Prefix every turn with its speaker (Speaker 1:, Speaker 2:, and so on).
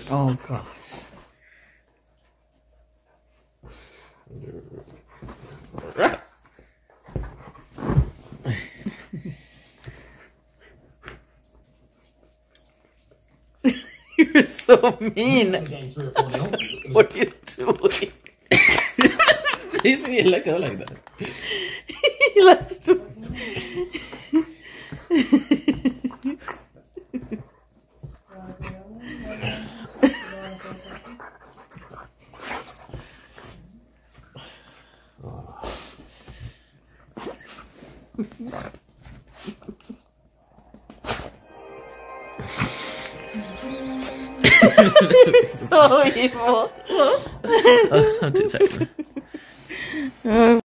Speaker 1: Oh gosh. You're so mean. What are you doing?
Speaker 2: He like her like that.
Speaker 1: He likes to. You're so evil.
Speaker 2: I'm too tired.